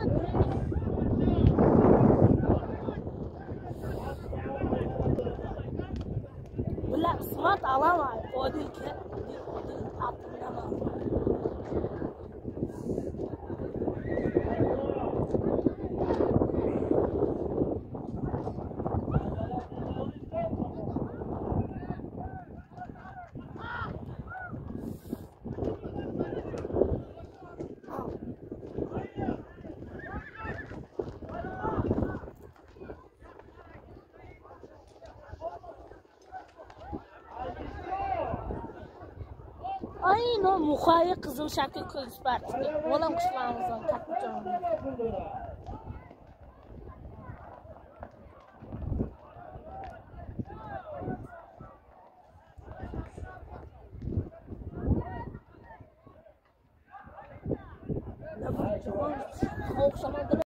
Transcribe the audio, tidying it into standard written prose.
Bular ismat alamaydi. Odil atlayamaz. Aynen muhayyer kızıl şarkı kılıç partisi. Oğlan kuşlarımızdan takacağım. Ne bu? Soğuk zamandır